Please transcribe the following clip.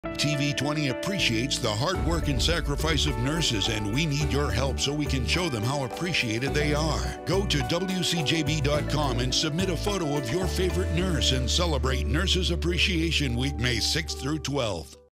TV20 appreciates the hard work and sacrifice of nurses, and we need your help so we can show them how appreciated they are. Go to WCJB.com and submit a photo of your favorite nurse and celebrate Nurses Appreciation Week, May 6th through 12th.